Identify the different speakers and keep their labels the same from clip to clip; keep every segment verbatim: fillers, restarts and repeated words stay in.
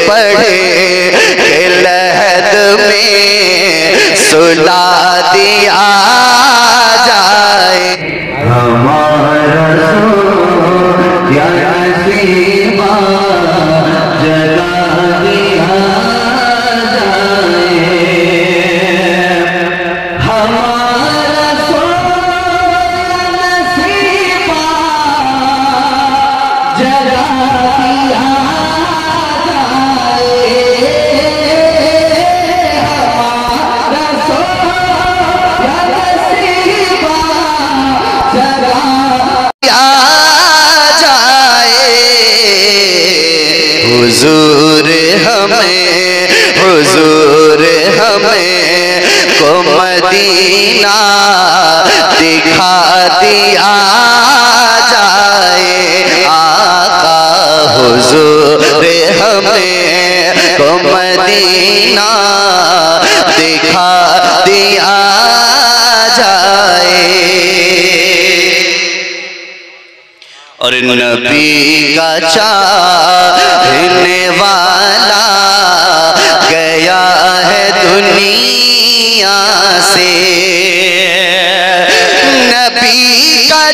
Speaker 1: पढ़े के लहद में सुला दिया जाए। हमारा क्या नसीबा जगा दिया जाए। हमारा नसीबा जगा दिया जाए। हमारा नसीबा जगा हुजूर हमें हुजूर हमें को मदीना दिखा दिया जाए। आका हुजूर हमें को मदीना दिखा दिया जाए। और नबी का चाहने वाला गया है दुनिया से। नबी का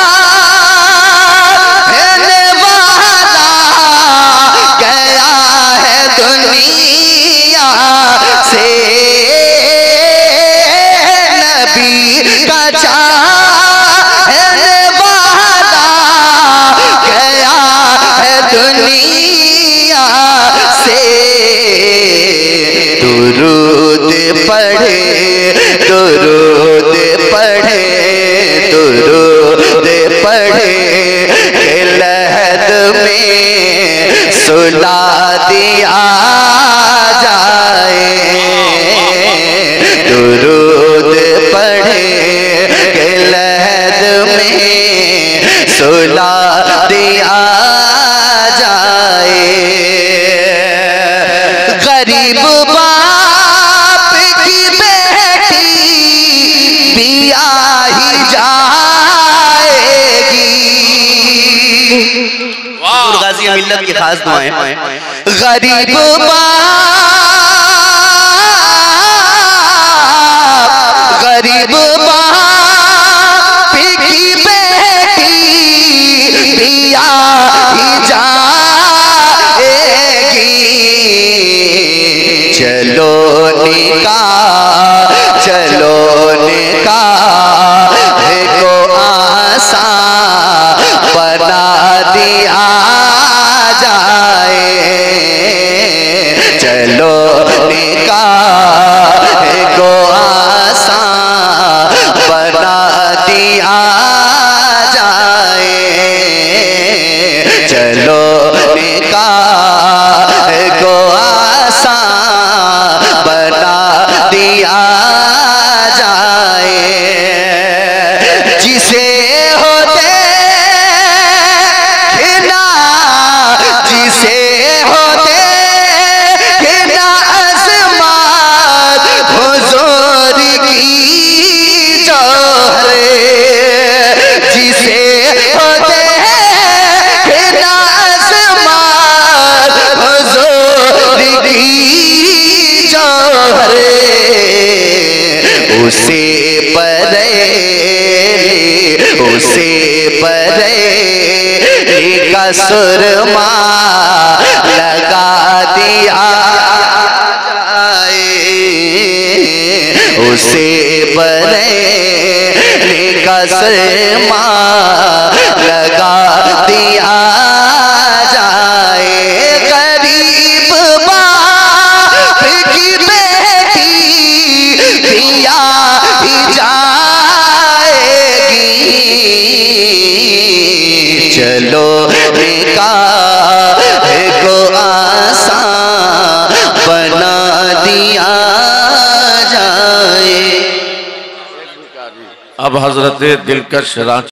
Speaker 1: चाहने वाला गया है दुनिया से। नबी का चाहने वाला गया है दुनिया से। दुरूद पढ़े दुरूद पढ़े दुरूद पढ़े के लहद में सुला दिया जाए। दुरूद पढ़े के लहद में सुला दिया जाए। गरीब बाप की बेटी बिया ही जाएगी। वाह गाजी मिल्लत की खास दुआएं। गरीब बाप गरीब बाप की बेटी बिया ही जाएगी। चलो निकाह चलो निकाह को आसान बना दिया जाए। चलो निकाह को आसान बना दिया जाए। चलो निकाह को आसान बना दिया जाए। जिसे होते खिला जिसे होते खिला आसमान हुजूर की जोहरे। जिसे होते खिला आसमान हुजूर की जोहरे। उसे बरेली उसे बरेली का सुरमा लगा दिया जाए। उसे बरेली का सुरमा लगा दिया जाए। गरीब बाप की बेटी बिया ही जाएगी। चलो निकाह को आसान बना दिया जाए।
Speaker 2: अब हजरत दिलकश